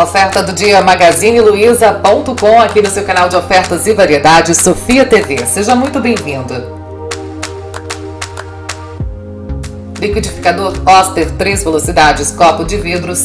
Oferta do dia magazineluiza.com aqui no seu canal de ofertas e variedades Sofia TV. Seja muito bem-vindo. Liquidificador Oster 3 velocidades, copo de vidro, R$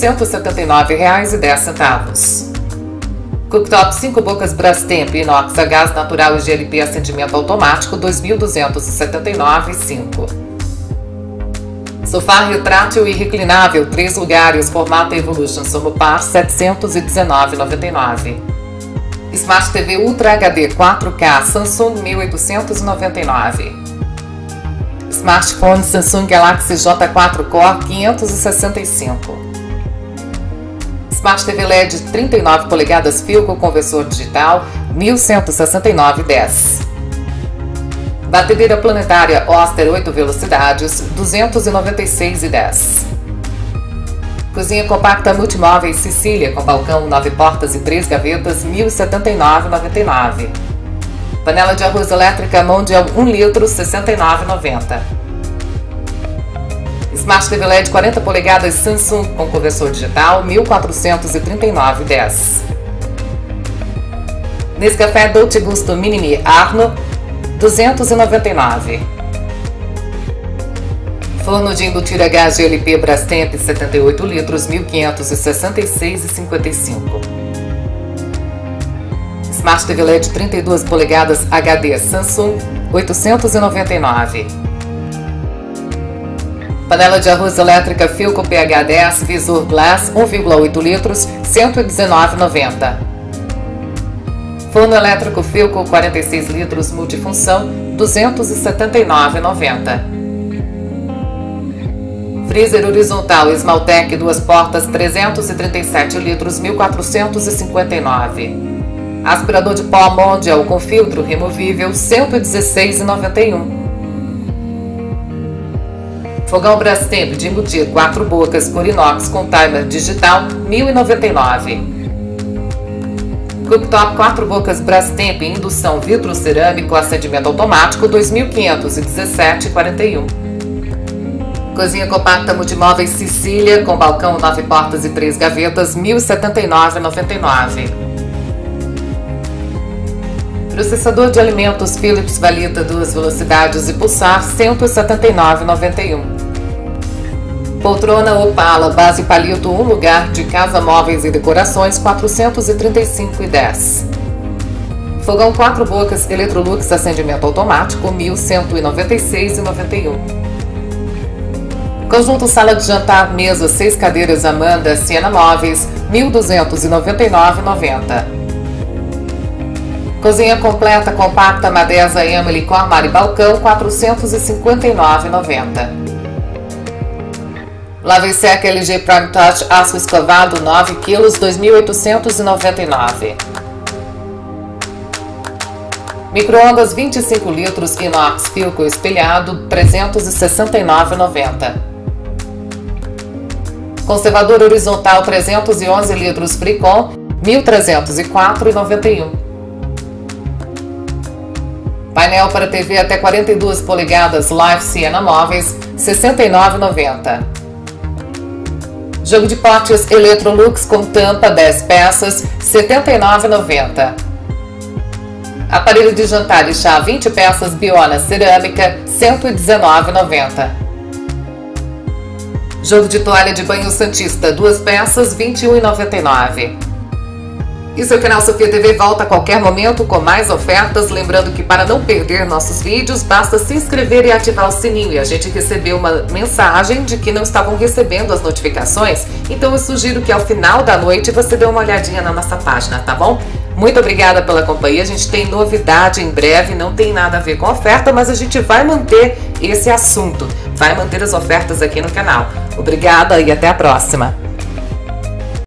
179,10. Cooktop 5 bocas Brastemp, inox a gás natural e GLP acendimento automático, R$ 2.279,05. Sofá retrátil e reclinável, 3 lugares, formato Evolution Somopar, R$ 719,99. Smart TV Ultra HD 4K Samsung, R$ 1.899. Smartphone Samsung Galaxy J4 Core, R$ 565. Smart TV LED 39 polegadas Philco conversor digital, R$ 1.169,10. Batedeira planetária Oster 8 velocidades, R$ 296,10. Cozinha compacta multimóveis Sicília com balcão 9 portas e 3 gavetas, R$ 1.079,99. Panela de arroz elétrica Mondial 1 litro, R$ 69,90. Smart TV LED 40 polegadas Samsung com conversor digital, R$ 1.439,10. Nescafé Dolce Gusto Mini Arno, R$ 299. Forno de embutir a gás GLP Brastemp 78 litros, R$ 1.566,55. Smart TV LED 32 polegadas HD Samsung, R$ 899. Panela de arroz elétrica Philco PH10 Visor Glass 1,8 litros, R$ 119,90. Forno elétrico Philco 46 litros multifunção, R$ 279,90. Freezer horizontal Esmaltec 2 portas 337 litros, R$ 1.459. Aspirador de pó Mondial com filtro removível, R$ 116,91. Fogão Brastemp de embutir 4 bocas por inox com timer digital, R$ 1.099. Cooktop 4 bocas Brastemp indução vidro cerâmico acendimento automático, R$ 2.517,41. Cozinha compacta multimóveis Sicília com balcão 9 portas e 3 gavetas, R$ 1.079,99. Processador de alimentos Philips Valita 2 velocidades e pulsar, R$ 179,91. Poltrona Opala base palito 1 lugar de casa móveis e decorações, R$ 435,10. Fogão 4 bocas Electrolux acendimento automático, R$ 1.196,91. Conjunto sala de jantar mesa 6 cadeiras Amanda Siena Móveis, R$ 1.299,90. Cozinha completa compacta Madesa Emily com armário e balcão, R$ 459,90. Lava e seca LG Prime Touch aço escovado 9 kg, R$ 2.899. Micro-ondas 25 litros inox Philco espelhado, R$ 369,90. Conservador horizontal 311 litros Fricon, R$ 1.304,91. Painel para TV até 42 polegadas Live Siena Móveis, R$ 69,90. Jogo de potes Electrolux com tampa 10 peças, R$ 79,90. Aparelho de jantar e chá 20 peças Biona cerâmica, R$ 119,90. Jogo de toalha de banho Santista 2 peças, R$ 21,99. E seu canal Sofia TV volta a qualquer momento com mais ofertas, lembrando que para não perder nossos vídeos, basta se inscrever e ativar o sininho. E a gente recebeu uma mensagem de que não estavam recebendo as notificações, então eu sugiro que ao final da noite você dê uma olhadinha na nossa página, tá bom? Muito obrigada pela companhia, a gente tem novidade em breve, não tem nada a ver com oferta, mas a gente vai manter esse assunto, vai manter as ofertas aqui no canal. Obrigada e até a próxima!